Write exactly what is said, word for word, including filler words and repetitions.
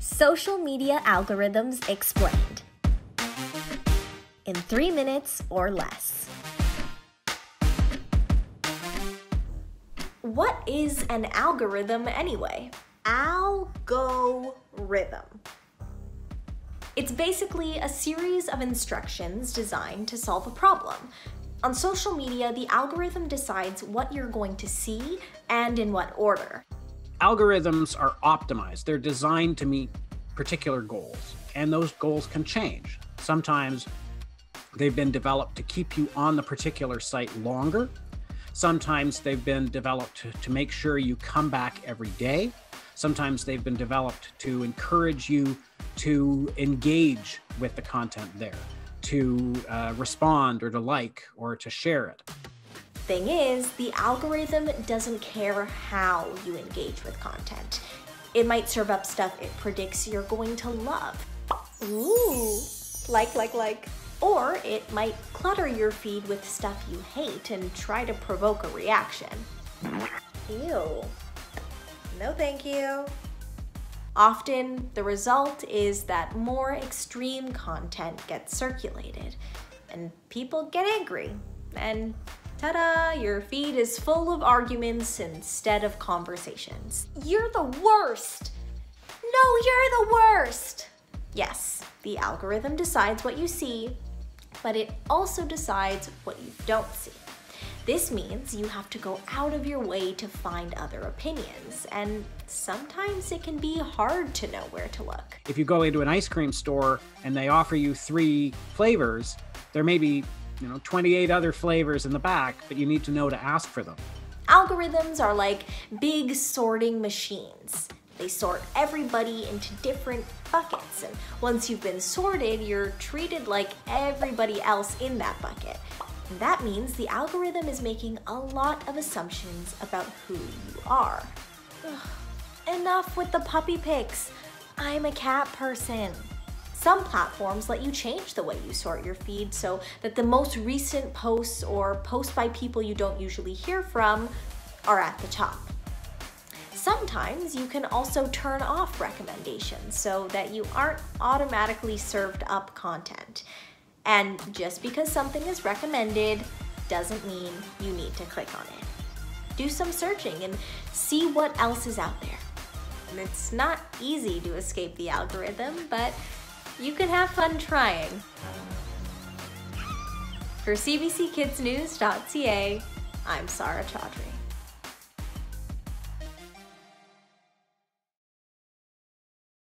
Social media algorithms explained in three minutes or less. What is an algorithm anyway? Algorithm. It's basically a series of instructions designed to solve a problem. On social media, the algorithm decides what you're going to see and in what order. Algorithms are optimized. They're designed to meet particular goals, and those goals can change. Sometimes they've been developed to keep you on the particular site longer. Sometimes they've been developed to, to make sure you come back every day. Sometimes they've been developed to encourage you to engage with the content there, to uh, respond or to like or to share it. Thing is, the algorithm doesn't care how you engage with content. It might serve up stuff it predicts you're going to love. Ooh, like, like, like. Or it might clutter your feed with stuff you hate and try to provoke a reaction. Ew. No thank you. Often, the result is that more extreme content gets circulated, and people get angry, and ta-da, your feed is full of arguments instead of conversations. You're the worst! No, you're the worst! Yes, the algorithm decides what you see, but it also decides what you don't see. This means you have to go out of your way to find other opinions, and sometimes it can be hard to know where to look. If you go into an ice cream store and they offer you three flavors, there may be, you know, twenty-eight other flavors in the back, but you need to know to ask for them. Algorithms are like big sorting machines. They sort everybody into different buckets, and once you've been sorted, you're treated like everybody else in that bucket. And that means the algorithm is making a lot of assumptions about who you are. Ugh. Enough with the puppy pics. I'm a cat person. Some platforms let you change the way you sort your feed so that the most recent posts or posts by people you don't usually hear from are at the top. Sometimes you can also turn off recommendations so that you aren't automatically served up content. And just because something is recommended doesn't mean you need to click on it. Do some searching and see what else is out there. And it's not easy to escape the algorithm, but you can have fun trying. For C B C Kids News dot C A, I'm Saara Chaudhry.